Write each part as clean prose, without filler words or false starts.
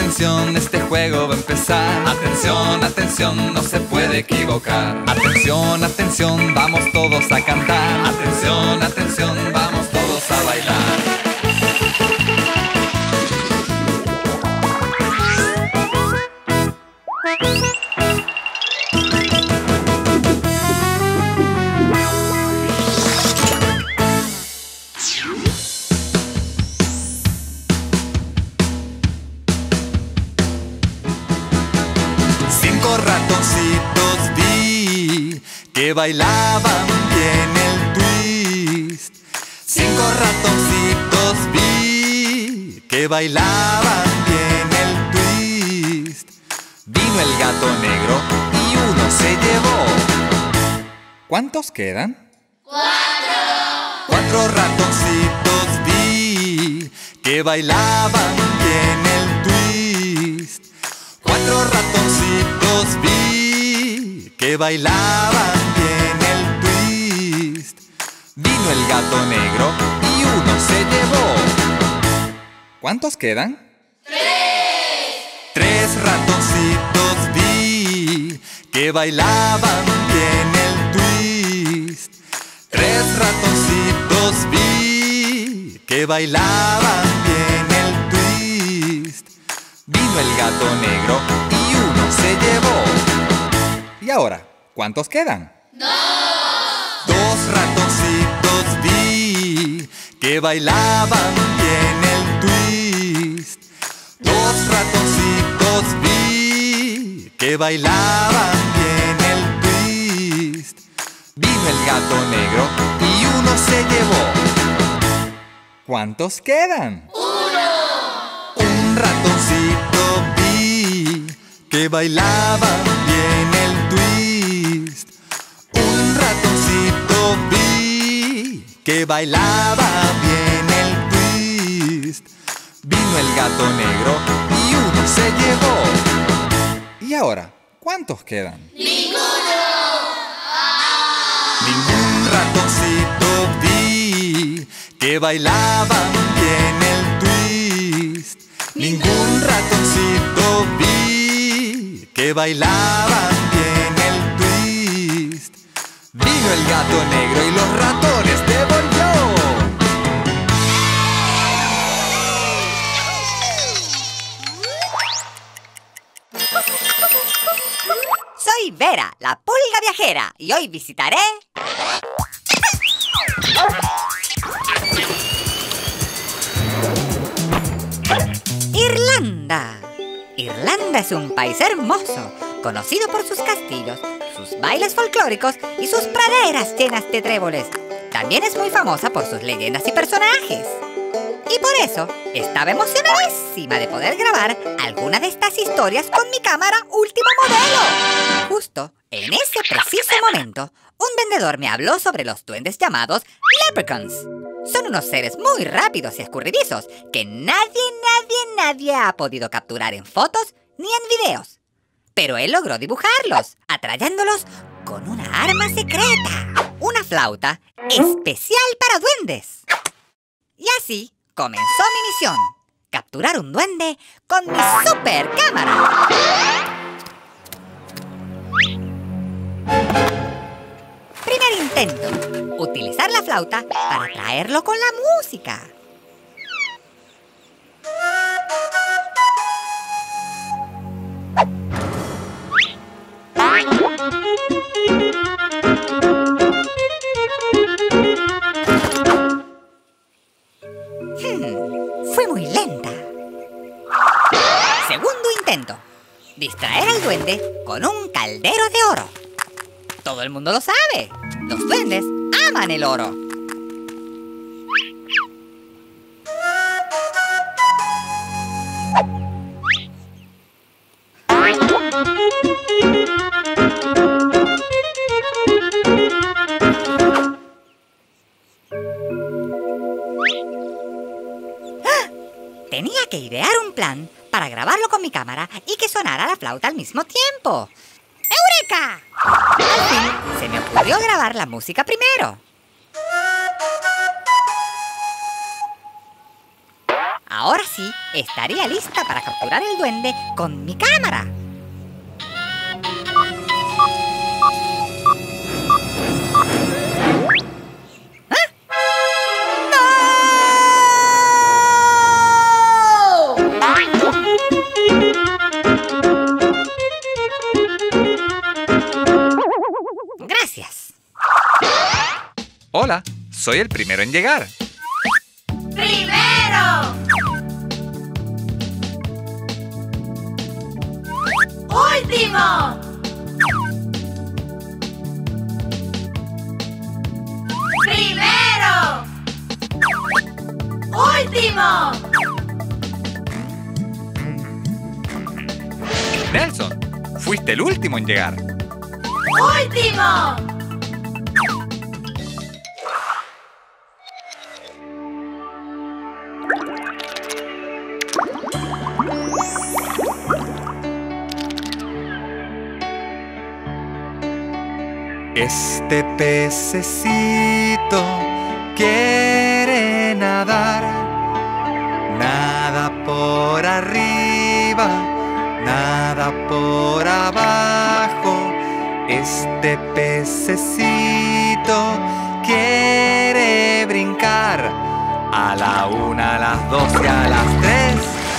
atención, este juego va a empezar. Atención, atención, no se puede equivocar. Atención, atención, vamos todos a cantar. Atención, atención, vamos todos a bailar. Ratoncitos vi que bailaban bien el twist. 5 ratoncitos vi que bailaban bien el twist. Vino el gato negro y uno se llevó. ¿Cuántos quedan? 4. 4 ratoncitos vi que bailaban bien el twist. 4 ratoncitos vi que bailaban bien el twist. Vino el gato negro y uno se llevó. ¿Cuántos quedan? 3. 3 ratoncitos vi que bailaban bien el twist. 3 ratoncitos vi que bailaban bien el twist. Vino el gato negro y uno se llevó. ¿Y ahora? ¿Cuántos quedan? 2. 2 ratoncitos vi que bailaban bien el twist. 2 ratoncitos vi que bailaban bien el twist. Vino el gato negro y uno se llevó. ¿Cuántos quedan? 1. Un ratoncito vi que bailaban bien el twist. Un ratoncito vi que bailaba bien el twist. Vino el gato negro y uno se llevó. ¿Y ahora? ¿Cuántos quedan? ¡Ninguno! Ningún ratoncito vi que bailaban bien el twist. Ningún ratoncito vi que bailaban bien el twist. Vino el gato negro y los ratones devolvió. Soy Vera, la pulga viajera, y hoy visitaré... Irlanda. Irlanda es un país hermoso, conocido por sus castillos, sus bailes folclóricos y sus praderas llenas de tréboles. También es muy famosa por sus leyendas y personajes. Y por eso estaba emocionadísima de poder grabar alguna de estas historias con mi cámara último modelo. Justo en ese preciso momento, un vendedor me habló sobre los duendes llamados leprechauns. Son unos seres muy rápidos y escurridizos que nadie ha podido capturar en fotos ni en videos. Pero él logró dibujarlos, atrayéndolos con una arma secreta, una flauta especial para duendes. Y así comenzó mi misión, capturar un duende con mi super cámara. Primer intento, utilizar la flauta para atraerlo con la música. Fue muy lenta. Segundo intento, distraer al duende con un caldero de oro. Todo el mundo lo sabe, los duendes aman el oro. Tenía que idear un plan para grabarlo con mi cámara y que sonara la flauta al mismo tiempo. ¡Eureka! Al fin, se me ocurrió grabar la música primero. Ahora sí, estaría lista para capturar el duende con mi cámara. Gracias. Hola, soy el primero en llegar. ¡Primero! ¡Último! ¡Primero! ¡Último! Nelson, fuiste el último en llegar. ¡Último! Este pececito quiere nadar, nada por arriba, nada por abajo. Este pececito quiere brincar a la 1, a las 2 y a las 3.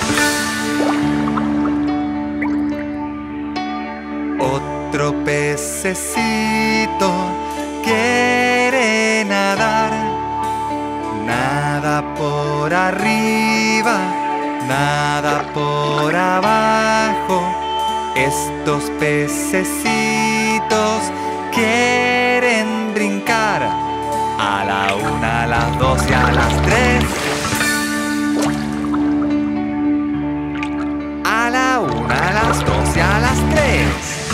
Otro pececito quiere nadar, nada por arriba, nada por abajo. Estos pececitos quieren brincar a la 1, a las 2 y a las 3. A la 1, a las 2 y a las 3.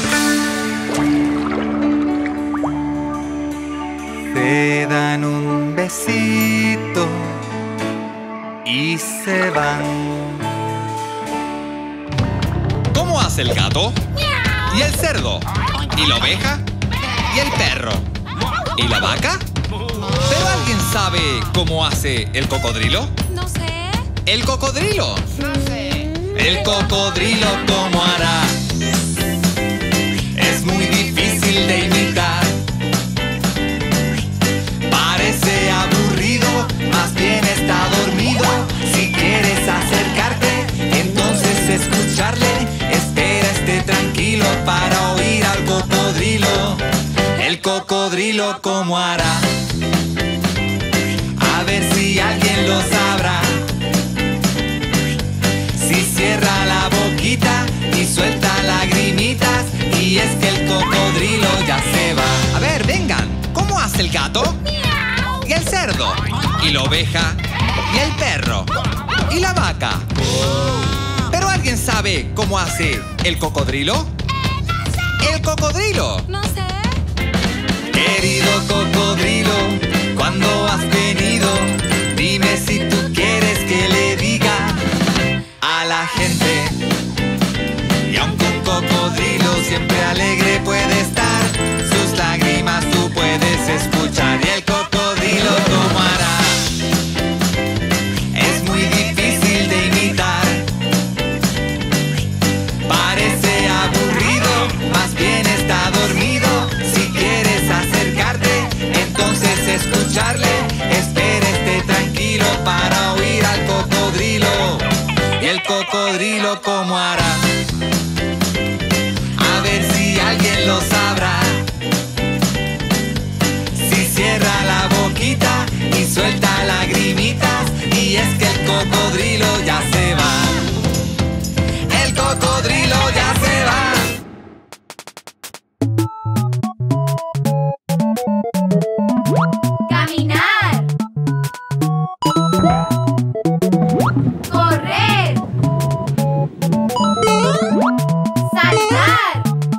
Se dan un besito y se van. ¿Cómo hace el gato? ¿Y el cerdo? ¿Y la oveja? ¿Y el perro? ¿Y la vaca? ¿Pero alguien sabe cómo hace el cocodrilo? No sé. ¿El cocodrilo? No sé. ¿El cocodrilo cómo hará? Es muy difícil de imitar. Parece aburrido, más bien está dormido. Si quieres acercarte, entonces escucharle. Espera, esté tranquilo para oír al cocodrilo. El cocodrilo cómo hará. A ver si alguien lo sabrá. Si cierra la boquita y suelta lagrimitas, y es que el cocodrilo ya se va. A ver, vengan, ¿cómo hace el gato? ¿Y el cerdo? ¿Y la oveja? ¿Y el perro? ¿Y la vaca? ¿Pero alguien sabe cómo hace el cocodrilo? ¿El cocodrilo? No sé. Querido cocodrilo, ¿cuándo has venido? Dime si tú quieres que le diga a la gente. Y aunque un cocodrilo siempre alegre puede estar, sus lágrimas tú puedes escuchar. Y el cocodrilo cómo hará. Es muy difícil de imitar. Parece aburrido, más bien está dormido. Si quieres acercarte, entonces escucharle. Espera, esté tranquilo para oír al cocodrilo. Y el cocodrilo cómo hará. A ver si alguien lo sabrá. Si cierra la boquita y suelta lagrimitas, y es que el cocodrilo ya se va. El cocodrilo ya se va. Caminar. Correr. Saltar.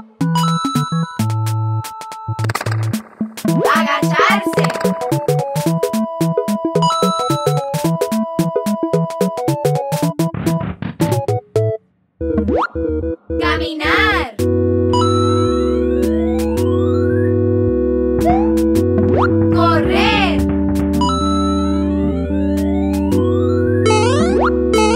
Agacharse. Caminar. Correr.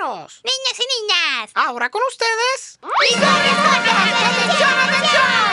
compañeros. Niños y niñas. Ahora con ustedes. ¡Atención, atención!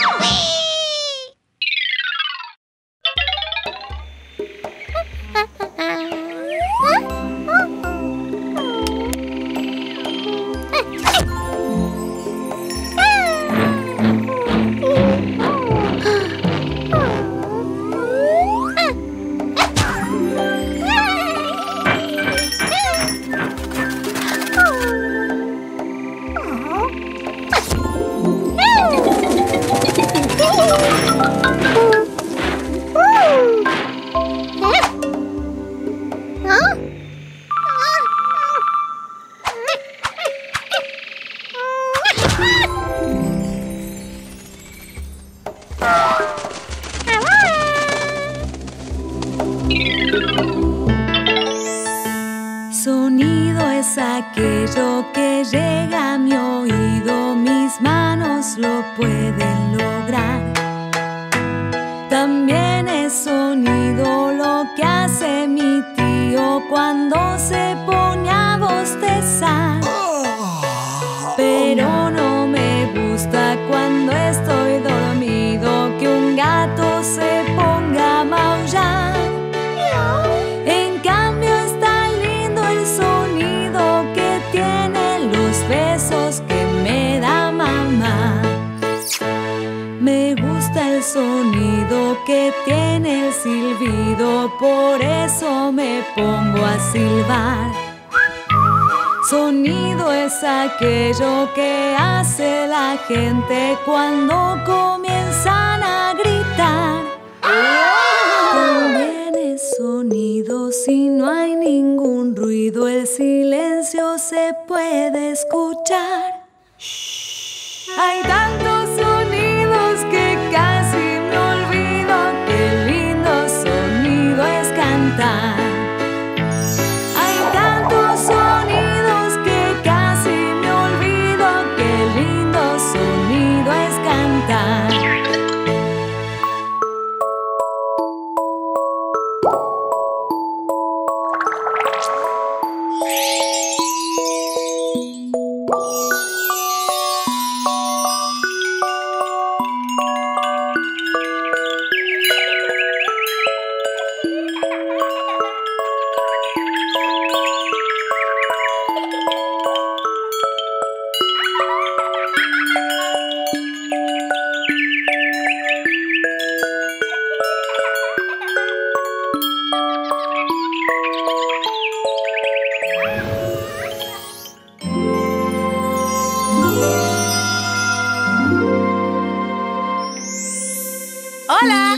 Sonido es aquello que llega a mi oído, mis manos lo pueden lograr. También es sonido lo que hace mi tío cuando se pone a bostezar. Pero no me gusta cuando estoy dormido que un gato se ponga a maullar. En cambio está lindo el sonido que tienen los besos que me da mamá. Me gusta el sonido que tiene el silbido, por eso me pongo a silbar. Sonido es aquello que hace la gente cuando comienzan a gritar. También es sonido si no hay ningún ruido, el silencio se puede escuchar. Hay tantos sonidos que casi me olvido, qué lindo sonido es cantar. Hay tantos sonidos que casi me olvido, qué lindo sonido es cantar. ¡Hola!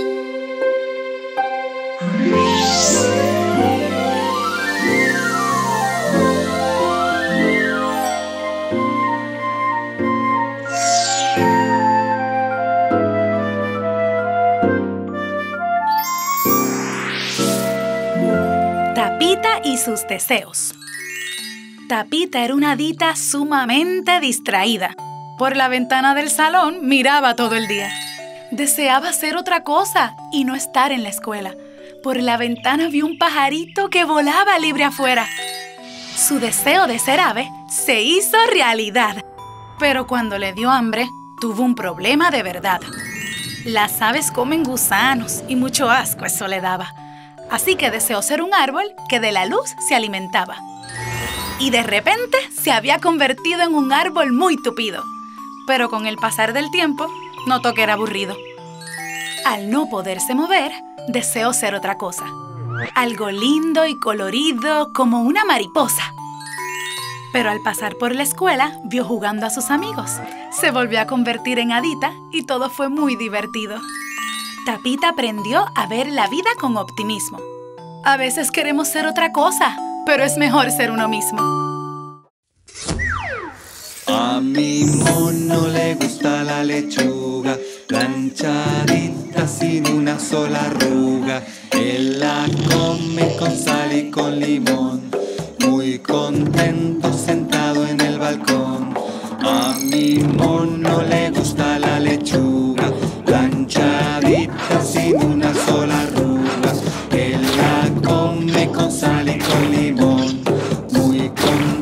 Tapita y sus deseos. Tapita era una hadita sumamente distraída. Por la ventana del salón miraba todo el día. Deseaba hacer otra cosa y no estar en la escuela. Por la ventana vio un pajarito que volaba libre afuera. Su deseo de ser ave se hizo realidad. Pero cuando le dio hambre, tuvo un problema de verdad. Las aves comen gusanos y mucho asco eso le daba. Así que deseó ser un árbol que de la luz se alimentaba. Y de repente se había convertido en un árbol muy tupido. Pero con el pasar del tiempo, notó que era aburrido. Al no poderse mover, deseó ser otra cosa. Algo lindo y colorido como una mariposa. Pero al pasar por la escuela, vio jugando a sus amigos. Se volvió a convertir en hadita y todo fue muy divertido. Tapita aprendió a ver la vida con optimismo. A veces queremos ser otra cosa, pero es mejor ser uno mismo. A mi mono le gusta la lechuga, planchadita sin una sola arruga. Él la come con sal y con limón, muy contento sentado en el balcón. A mi mono le gusta la lechuga, planchadita sin una sola arruga. Él la come con sal y con limón, muy contento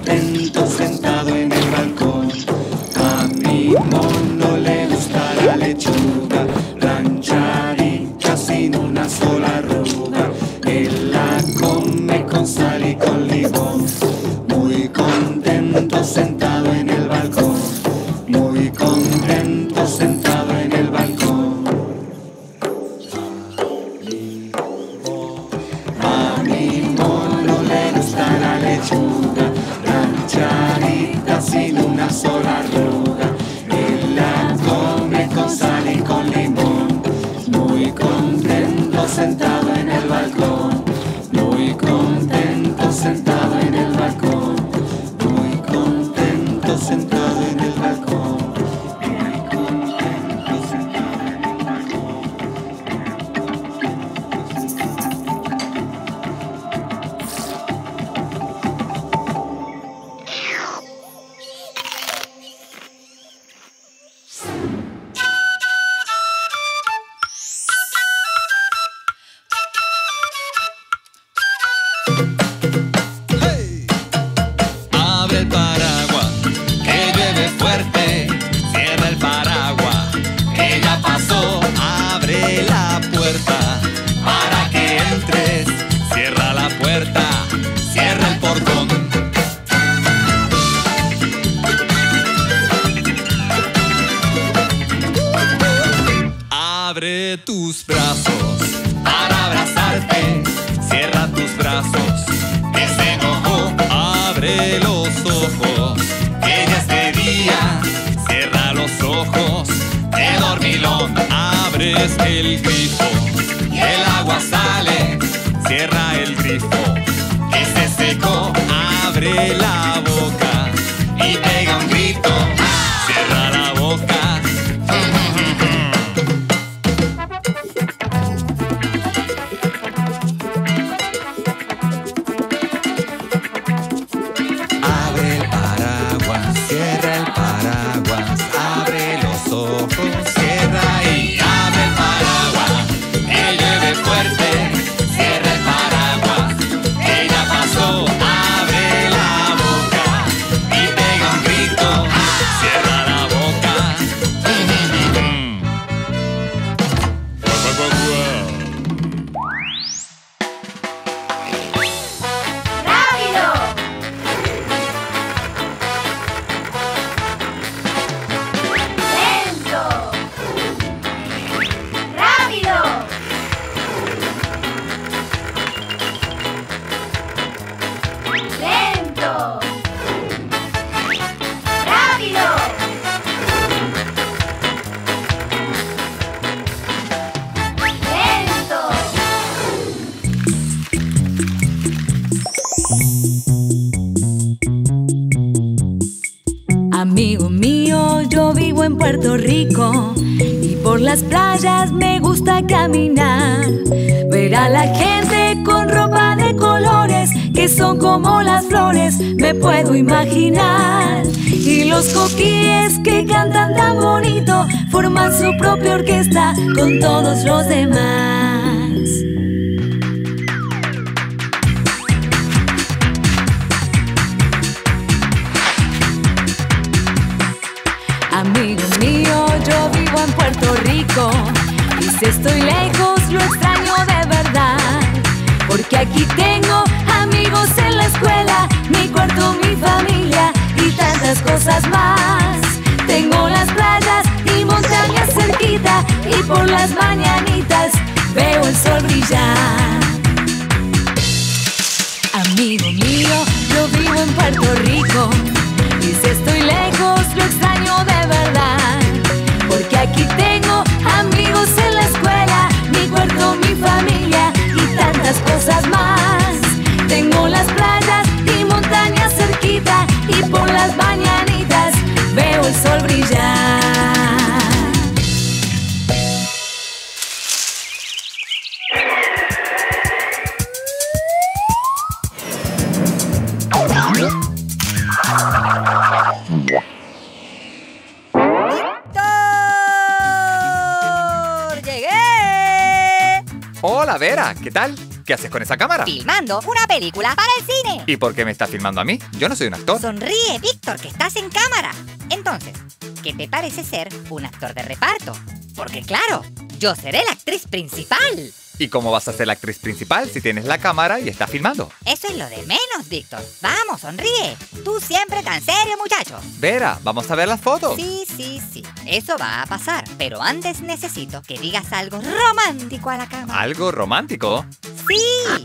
con limón. Muy contento sentado en el balcón. Muy contento sentado en el balcón. A mi mono le gusta la lechuga, planchadita sin una sola arruga. Él la come con sal y con limón. Muy contento sentado en el balcón. Muy contento sentado en el balcón. Muy contento sentado en el balcón. Muy contento sentado en el balcón. Abre el paraguas, que llueve fuerte. Cierra el paraguas, que ya pasó. Abre la puerta para que entres. Cierra la puerta, cierra el portón. Abre tus brazos para abrazarte. Cierra tus brazos, que se enojó. Abre los ojos, que ya es de día. Cierra los ojos, de dormilón. Abres el grifo y el agua sale. Cierra el grifo, que se secó. Abre la boca y pega un grito. Cierra la boca. Abre el paraguas, cierra el paraguas. Abre los ojos, cierra y abre el paraguas. Que llueve fuerte, cierra el paraguas. Que ya pasó, abre la boca y pega un grito. Cierra la boca. ¡Rápido! ¡Lento! ¡Rápido! ¡Lento! ¡Rápido! ¡Lento! Amigo mío, yo vivo en Puerto Rico y por las playas me gusta caminar. Ver a la gente con ropa de colores que son como las flores, me puedo imaginar. Y los coquíes que cantan tan bonito forman su propia orquesta con todos los demás. Amigo mío, yo vivo en Puerto Rico y si estoy lejos lo extraño de verdad, porque aquí tengo amigos en la escuela, mi cuarto, mi familia y tantas cosas más. Tengo las playas y montañas cerquita y por las mañanitas veo el sol brillar. Amigo mío, yo vivo en Puerto Rico y si estoy lejos lo extraño de verdad, porque aquí tengo amigos en la escuela, mi cuarto, mi familia y tantas cosas más. Tengo las playas y montañas cerquita y por las mañanitas veo el sol brillar. ¡Víctor! ¡Llegué! Hola, Vera, ¿qué tal? ¿Qué haces con esa cámara? Filmando una película para el cine. ¿Y por qué me estás filmando a mí? Yo no soy un actor. Sonríe, Víctor, que estás en cámara. Entonces, ¿qué te parece ser un actor de reparto? Porque claro, yo seré la actriz principal. ¿Y cómo vas a ser la actriz principal si tienes la cámara y estás filmando? Eso es lo de menos, Víctor. Vamos, sonríe. Tú siempre tan serio, muchacho. Vera, ¿vamos a ver las fotos? Sí. Eso va a pasar. Pero antes necesito que digas algo romántico a la cámara. ¿Algo romántico? ¡Sí!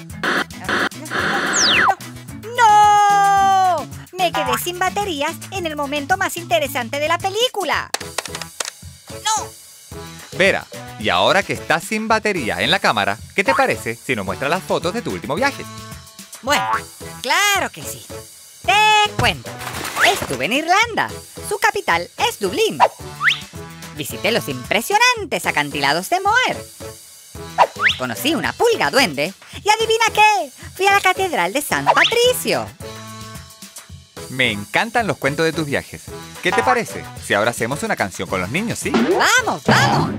¡No! Me quedé sin baterías en el momento más interesante de la película. ¡No! Vera, y ahora que estás sin batería en la cámara, ¿qué te parece si nos muestras las fotos de tu último viaje? Bueno, claro que sí. Te cuento. Estuve en Irlanda. Su capital es Dublín. Visité los impresionantes acantilados de Moher. Conocí una pulga duende y adivina qué, fui a la catedral de San Patricio. Me encantan los cuentos de tus viajes. ¿Qué te parece si ahora hacemos una canción con los niños, sí? ¡Vamos, vamos!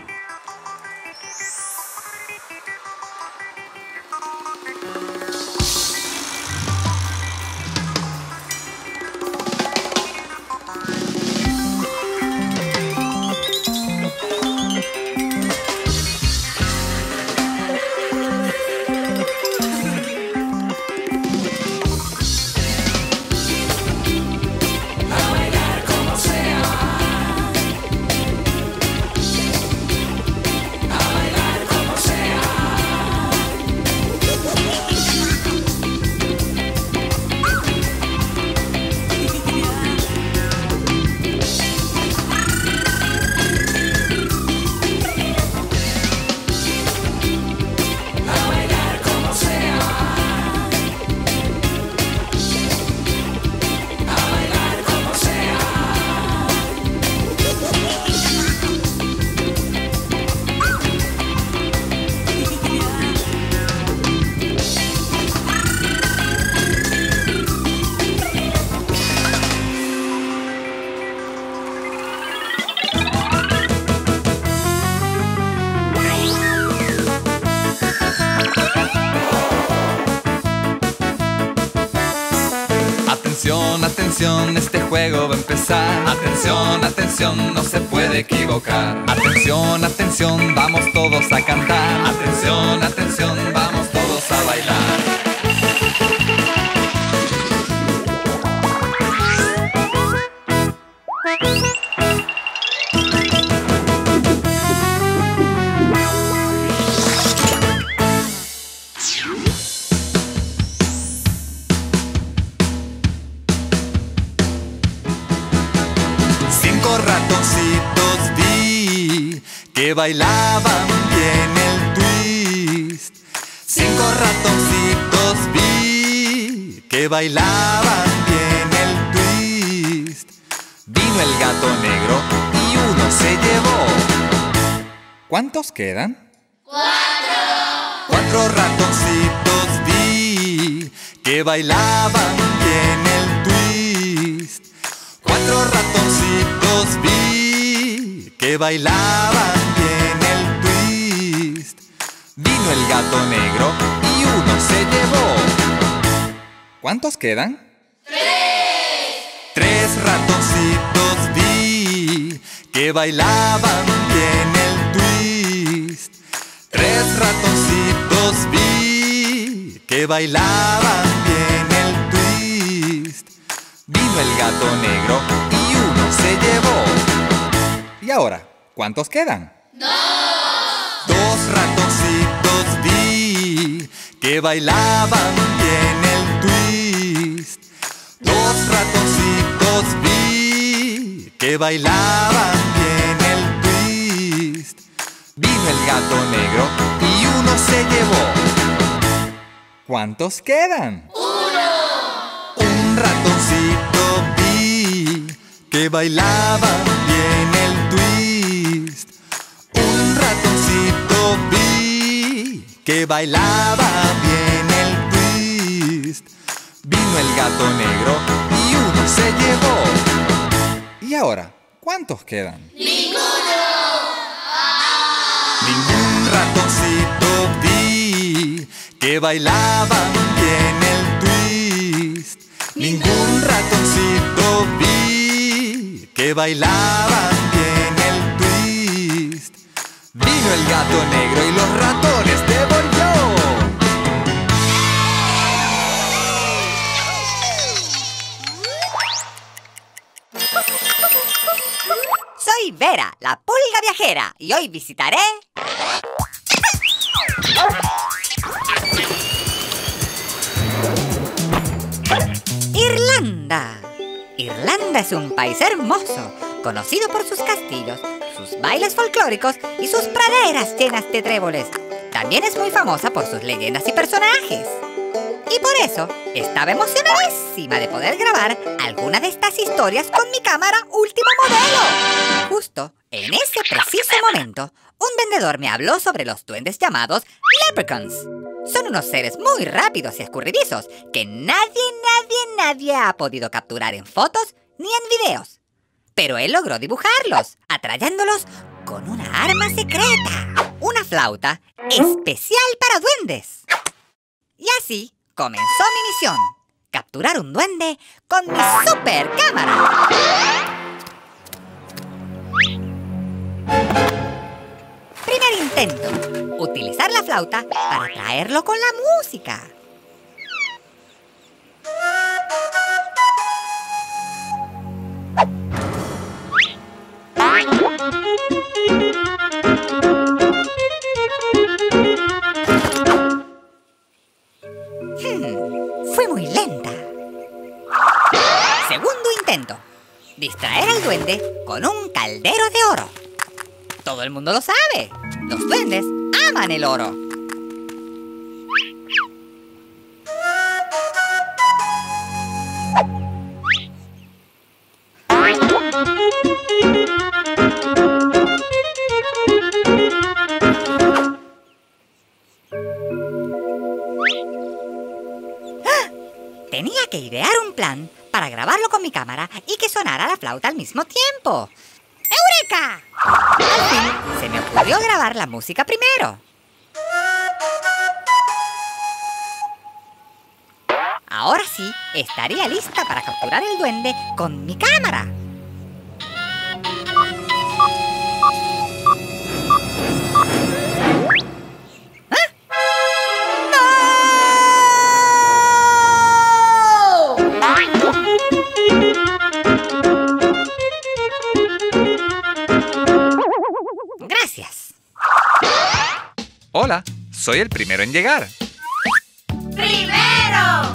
Atención, atención, este juego va a empezar. Atención, atención, no se puede equivocar. Atención, atención, vamos todos a cantar. Atención, atención, vamos todos a bailar. Ratoncitos vi que bailaban bien el twist. 5 ratoncitos vi que bailaban bien el twist. Vino el gato negro y uno se llevó. ¿Cuántos quedan? 4 ratoncitos vi que bailaban bien el twist. 4 ratoncitos vi que bailaban bien el twist. Vino el gato negro y uno se llevó. ¿Cuántos quedan? 3 ratoncitos vi que bailaban bien el twist. 3 ratoncitos vi que bailaban bien el twist. Vino el gato negro y uno se llevó. ¿Y ahora? ¿Cuántos quedan? 2 ratoncitos vi que bailaban bien el twist. 2 ratoncitos vi que bailaban bien el twist. Vino el gato negro y uno se llevó. ¿Cuántos quedan? 1 ratoncito vi que bailaban bien el twist. 1 ratoncito vi que bailaba bien el twist. Vino el gato negro y uno se llevó. ¿Y ahora? ¿Cuántos quedan? Ningún ratoncito vi que bailaban bien el twist. Ningún ratoncito vi que bailaban bien el twist. Vino Vino el gato negro y los ratones devolvió. Soy Vera, la pulga viajera, y hoy visitaré... Irlanda. Irlanda es un país hermoso, conocido por sus castillos, sus bailes folclóricos y sus praderas llenas de tréboles. También es muy famosa por sus leyendas y personajes. Y por eso estaba emocionadísima de poder grabar alguna de estas historias con mi cámara último modelo. Justo en ese preciso momento, un vendedor me habló sobre los duendes llamados leprechauns. Son unos seres muy rápidos y escurridizos que nadie ha podido capturar en fotos ni en videos. Pero él logró dibujarlos, atrayéndolos con una arma secreta, una flauta especial para duendes. Y así comenzó mi misión, capturar un duende con mi super cámara. Primer intento, utilizar la flauta para atraerlo con la música. Fue muy lenta. Segundo intento, distraer al duende con un caldero de oro. Todo el mundo lo sabe. Los duendes aman el oro. Tenía que idear un plan para grabarlo con mi cámara y que sonara la flauta al mismo tiempo. ¡Eureka! Al fin, se me ocurrió grabar la música primero. Ahora sí, estaría lista para capturar el duende con mi cámara. Gracias. Hola, soy el primero en llegar. ¡Primero!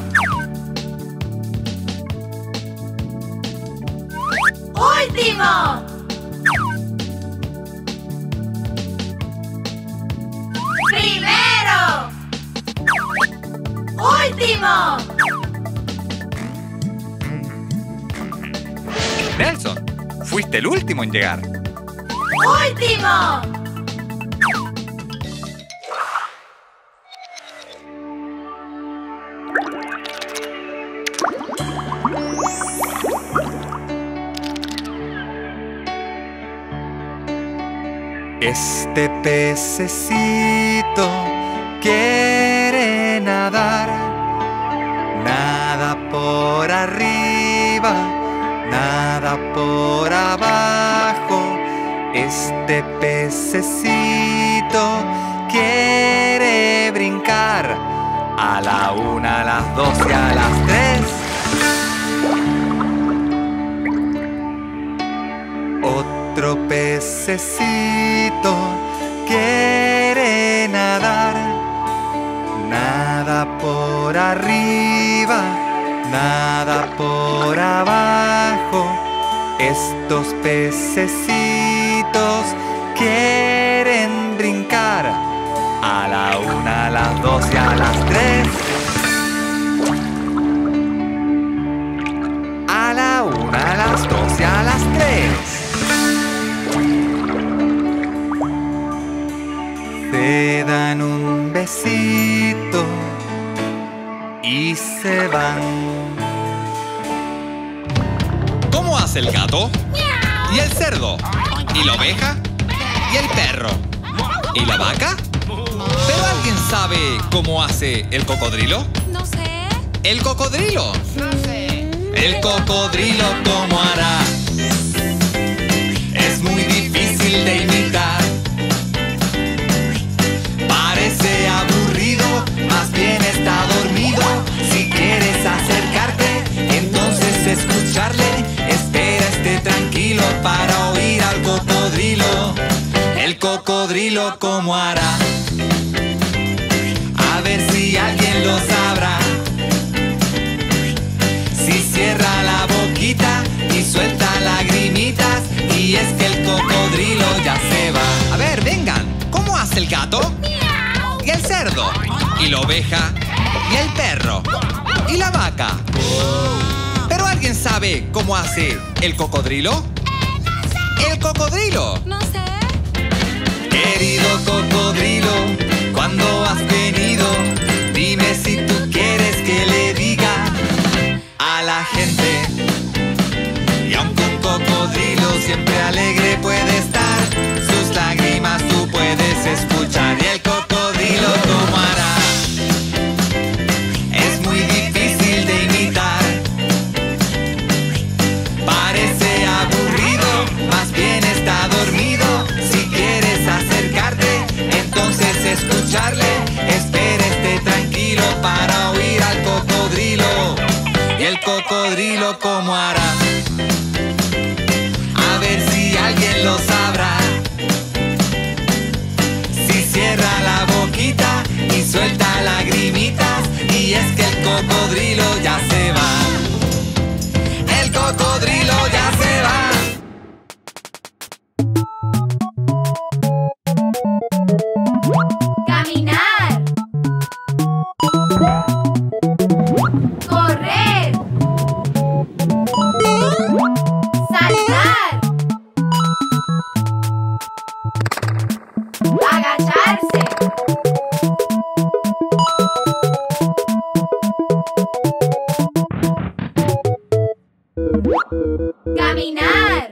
¡Último! ¡Primero! ¡Último! Nelson, fuiste el último en llegar. ¡Último! Este pececito quiere nadar, nada por arriba, nada por abajo. Este pececito quiere brincar a la 1, a las 2 y a las 3. Otro pececito quiere nadar, nada por arriba, nada por abajo. Estos pececitos quieren brincar a la 1, a las 2 y a las 3. A la 1, a las 2 y a las 3. Se dan un besito y se van. ¿Cómo hace el gato? ¿Y el cerdo? ¿Y la oveja? ¿Y el perro? ¿Y la vaca? ¿Pero alguien sabe cómo hace el cocodrilo? No sé. ¿El cocodrilo? No sé. ¿El cocodrilo cómo hará? Es muy difícil de imitar. cocodrilo cómo hará. A ver si alguien lo sabrá. Si cierra la boquita y suelta lagrimitas, y es que el cocodrilo ya se va. A ver, vengan, ¿cómo hace el gato? Y el cerdo, y la oveja, y el perro, y la vaca. ¿Pero alguien sabe cómo hace el cocodrilo? ¡El cocodrilo! No sé. Querido cocodrilo, ¿cuándo has venido? Dime si tú quieres que le diga a la gente. Y aunque un cocodrilo siempre alegre puede estar, sus lágrimas tú puedes escuchar. Y el cocodrilo cómo hará. Es muy difícil de imitar. Parece aburrido, más bien está dormido. Si quieres acercarte, entonces escucharle. Espera, esté tranquilo para oír al cocodrilo. Y el cocodrilo cómo hará. A ver si alguien lo sabrá. Si cierra la boquita y suelta lagrimitas, y es que el cocodrilo ya se va. El cocodrilo ya se va. Caminar. Correr. Saltar. Agacharse. Caminar.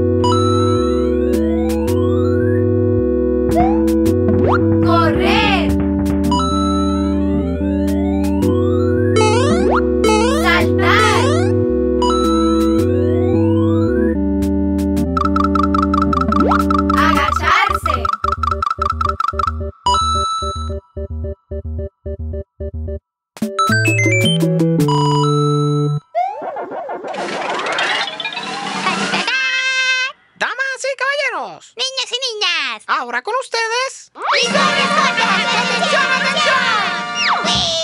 Correr. Saltar. Agacharse. Damas y caballeros, Niños y niñas. ahora con ustedes. ¡Historias cortas! ¡Atención, atención! ¡Uy!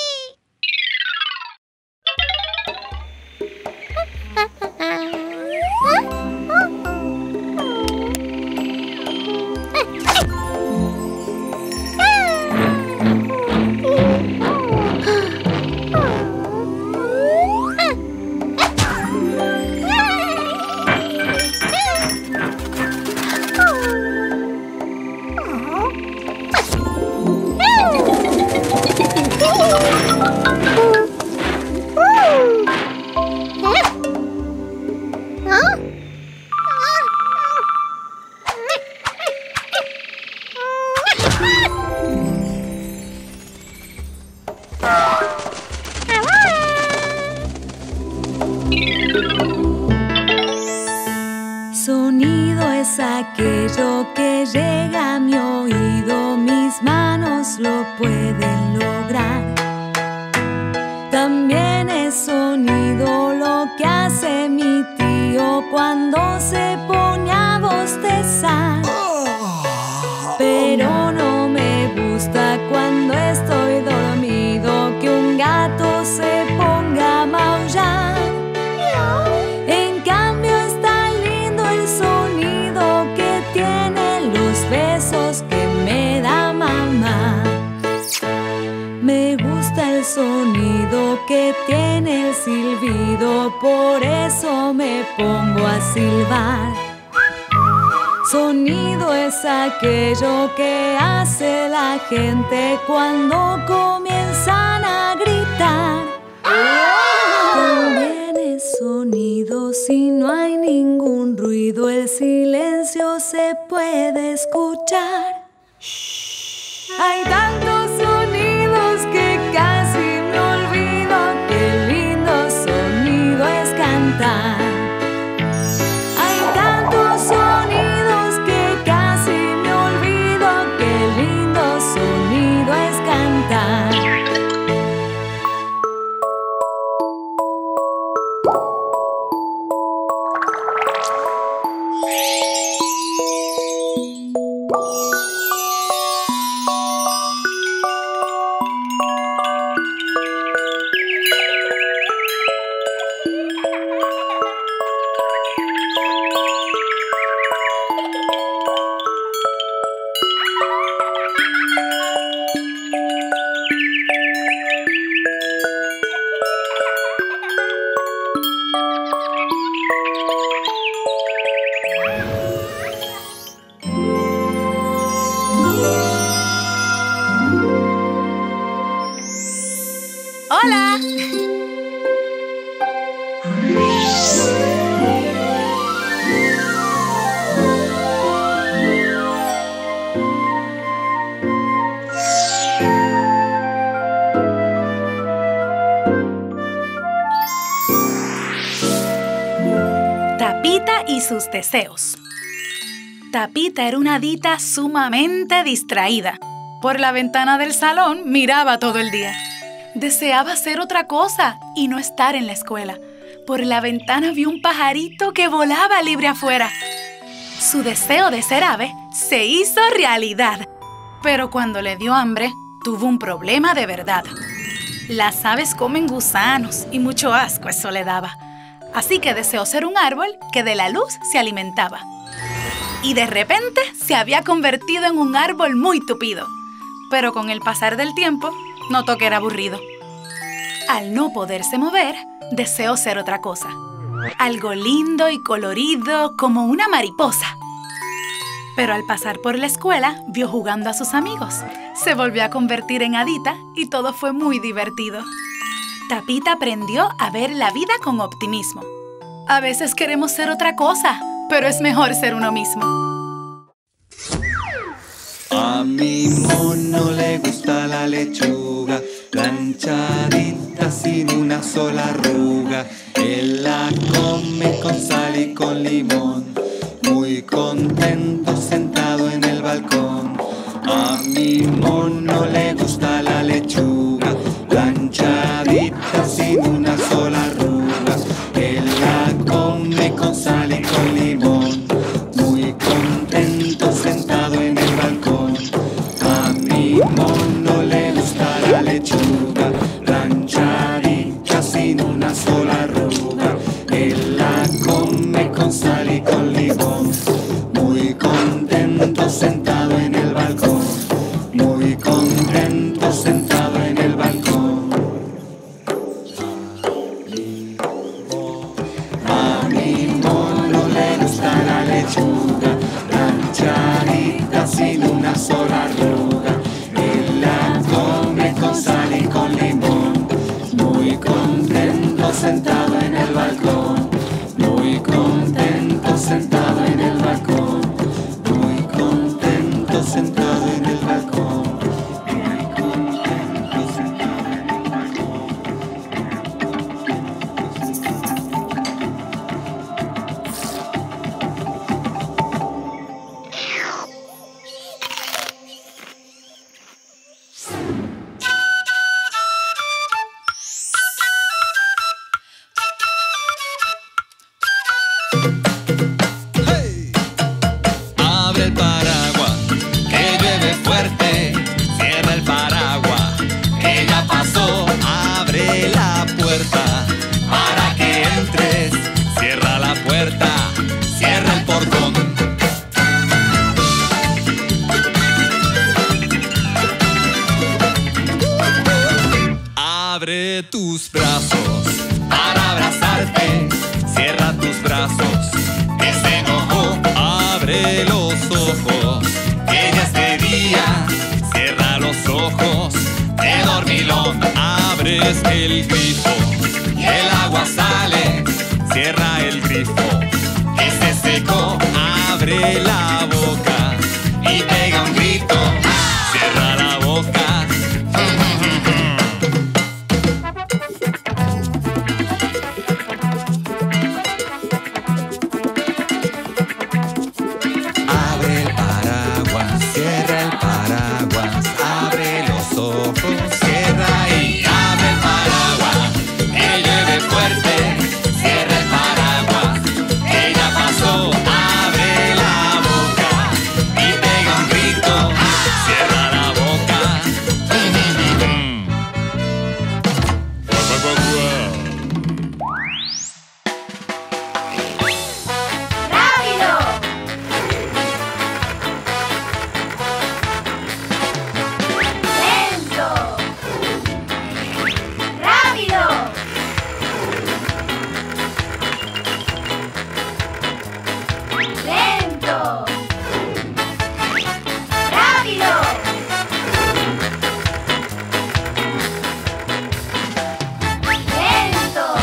Sonido es aquello que llega a mi oído, mis manos lo pueden lograr. También es sonido lo que hace mi tío cuando se pone a bostezar. Pero no me gusta cuando estoy dormido que un gato se ponga a maullar. En cambio está lindo el sonido que tienen los besos que me da mamá. Me gusta el sonido que tiene el silbido, por eso me pongo a silbar. Sonido es aquello que hace la gente cuando comienzan a gritar. También es sonido si no hay ningún ruido, el silencio se puede escuchar. Hay tantos sonidos que casi me olvido. Qué lindo sonido es cantar. Hay tantos sonidos que casi me olvido. Qué lindo sonido es cantar. Tapita y sus deseos. Tapita era una hadita sumamente distraída. Por la ventana del salón miraba todo el día. Deseaba hacer otra cosa y no estar en la escuela. Por la ventana vio un pajarito que volaba libre afuera. Su deseo de ser ave se hizo realidad. Pero cuando le dio hambre, tuvo un problema de verdad. Las aves comen gusanos y mucho asco eso le daba. Así que deseó ser un árbol que de la luz se alimentaba. Y de repente se había convertido en un árbol muy tupido. Pero con el pasar del tiempo, notó que era aburrido. Al no poderse mover, deseó ser otra cosa. Algo lindo y colorido como una mariposa. Pero al pasar por la escuela, vio jugando a sus amigos. Se volvió a convertir en hadita y todo fue muy divertido. Tapita aprendió a ver la vida con optimismo. A veces queremos ser otra cosa, pero es mejor ser uno mismo. A mi mono le gusta la lechuga, planchadita sin una sola arruga. Él la come con sal y con limón, muy contento sentado en el balcón. A mi mono le gusta la lechuga, planchadita sin una sola arruga. Él la come con sal y con limón, muy contento sentado en el balcón. A mi mono le gusta la lechuga, planchadita sin una sola arruga. Él la come con sal y con limón, muy contento sentado en el balcón, muy contento sentado en el balcón. A mi mono le gusta la lechuga, planchadita sin una sola arruga. Él la come con sal y con limón, muy contento sentado en el balcón, muy contento sentado en el balcón, muy contento sentado en el balcón, muy contento sentado en el balcón. Abre el paraguas, que llueve fuerte. Cierra el paraguas, que ya pasó. Abre la puerta para que entres. Cierra la puerta, cierra el portón. Abre tus brazos para abrazarte. Cierra tus brazos, que se enojó. Abre los ojos, que ya es de día. Cierra los ojos, de dormilón. Abres el grifo y el agua sale. Cierra el grifo, que se secó. Abre la boca y pega un grito. Cierra la boca. Abre el paraguas, cierra el paraguas. Abre los ojos, cierra y abre el paraguas. Que llueve fuerte, cierra el paraguas. Que ya pasó, abre la boca y pega un grito. Cierra la boca. ¡Rápido! ¡Lento! ¡Rápido! ¡Lento! ¡Rápido! ¡Lento!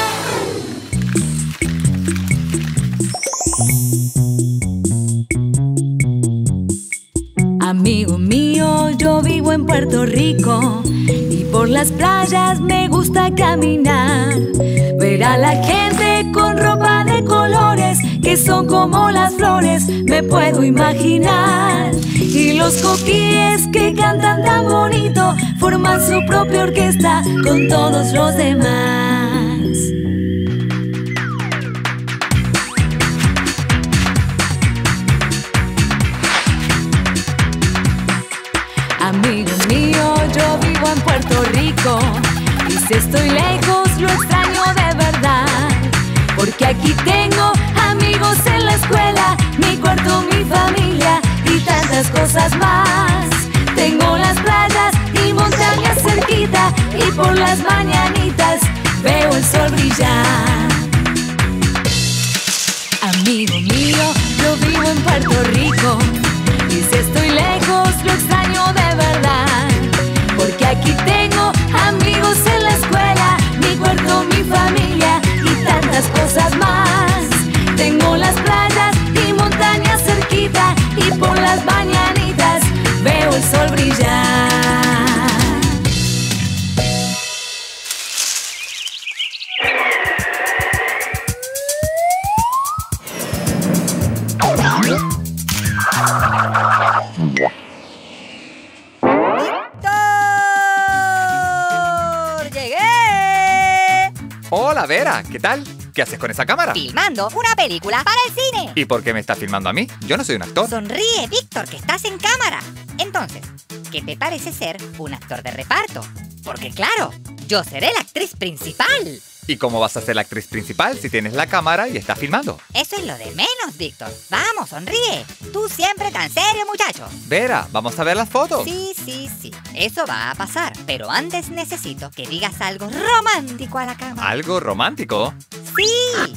Amigo mío, yo vivo en Puerto Rico y por las playas me gusta caminar. Ver a la gente con ropa de colores como las flores me puedo imaginar. Y los coquíes que cantan tan bonito forman su propia orquesta con todos los demás. Amigo mío, yo vivo en Puerto Rico y si estoy lejos lo extraño de verdad, porque aquí tengo amigos en la escuela, mi cuarto, mi familia y tantas cosas más. Tengo las playas y montañas cerquita y por las mañanitas veo el sol brillar. Amigo mío, yo vivo en Puerto Rico y si estoy lejos lo extraño de verdad, porque aquí tengo amigos en la escuela, mi cuarto, mi familia y tantas cosas más. Tengo las playas y montañas cerquita y por las mañanitas veo el sol brillar. Hola, Vera, ¿qué tal? ¿Qué haces con esa cámara? Filmando una película para el cine. ¿Y por qué me estás filmando a mí? Yo no soy un actor. Sonríe, Víctor, que estás en cámara. Entonces, ¿qué te parece ser un actor de reparto? Porque claro, yo seré la actriz principal. ¿Y cómo vas a ser la actriz principal si tienes la cámara y estás filmando? Eso es lo de menos, Víctor. Vamos, sonríe. Tú siempre tan serio, muchacho. Vera, ¿vamos a ver las fotos? Sí. Eso va a pasar. Pero antes necesito que digas algo romántico a la cámara. ¿Algo romántico? ¡Sí!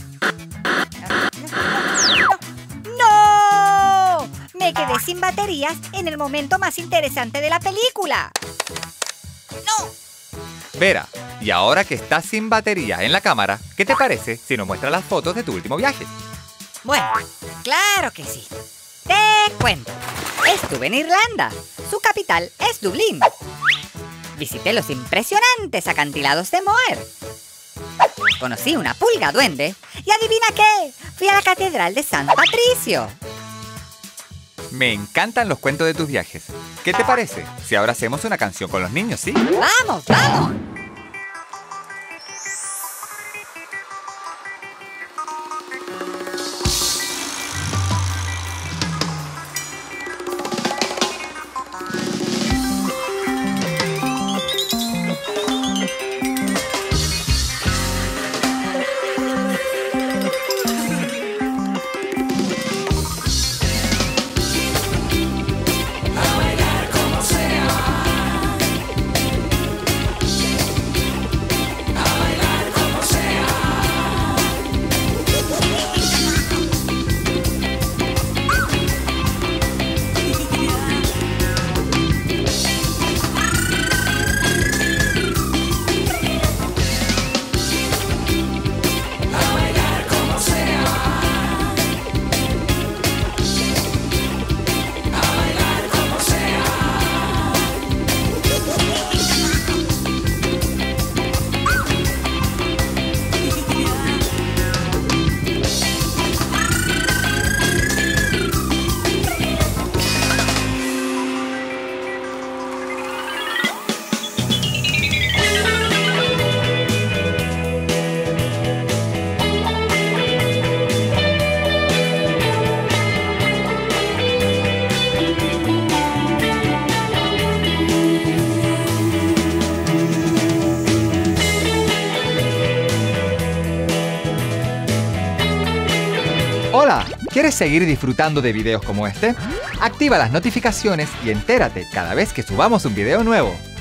¡No! Me quedé sin baterías en el momento más interesante de la película. ¡No! Vera, y ahora que estás sin batería en la cámara, ¿qué te parece si nos muestras las fotos de tu último viaje? Bueno, claro que sí. Te cuento. Estuve en Irlanda. Su capital es Dublín. Visité los impresionantes acantilados de Moher. Conocí una pulga duende y ¿adivina qué? Fui a la catedral de San Patricio. Me encantan los cuentos de tus viajes. ¿Qué te parece si ahora hacemos una canción con los niños, sí? ¡Vamos, vamos! Hola, ¿quieres seguir disfrutando de videos como este? Activa las notificaciones y entérate cada vez que subamos un video nuevo.